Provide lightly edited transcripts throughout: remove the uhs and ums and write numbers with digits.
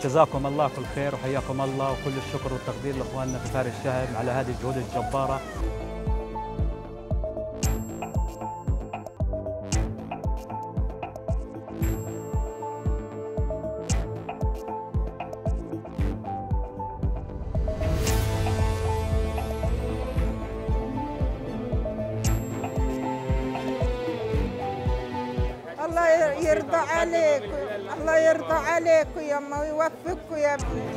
جزاكم الله كل خير وحياكم الله، وكل الشكر والتقدير لاخواننا في فارس الشهم على هذه الجهود الجباره. الله يرضى عليك، الله يرضى عليك يا أما ويوفقكم يا ابني.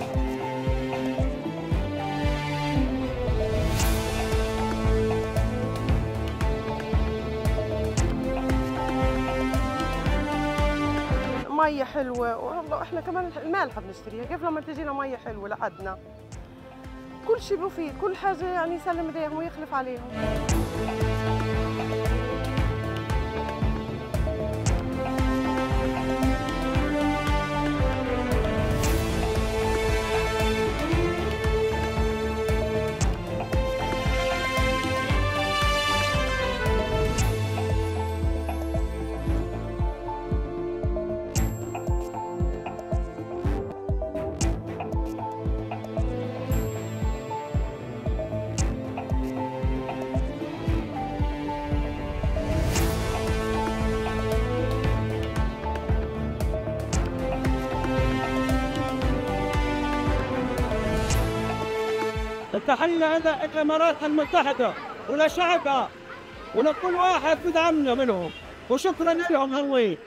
مية حلوة، والله احنا كمان المالحة بنشتريها، كيف لما تجينا مية حلوة لحدنا؟ كل شيء مفيد، كل حاجة يعني يسلم ايديهم ويخلف عليهم. تحية إلى الإمارات المتحدة ولشعبها ولكل واحد بدعمنا منهم، وشكرا لهم الله.